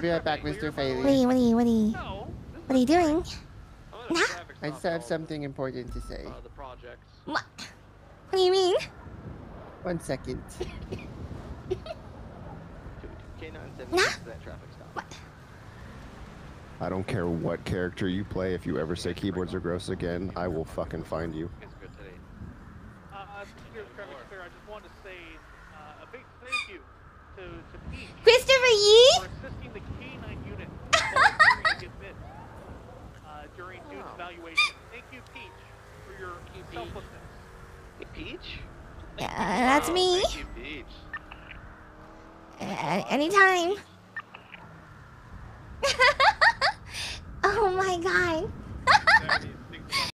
be right back, Mr. Faley. What are you doing? Nah? I just have something important to say. What? What do you mean? 1 second. Nah? What? I don't care what character you play. If you ever say keyboards are gross again, I will fucking find you. I just want to say a big thank you to Peach Christopher Yee? for assisting the K9 unit during Dude's evaluation. Thank you, Peach, for your selflessness. Hey, Peach? That's me. Thank you, Peach. Anytime. Oh my god.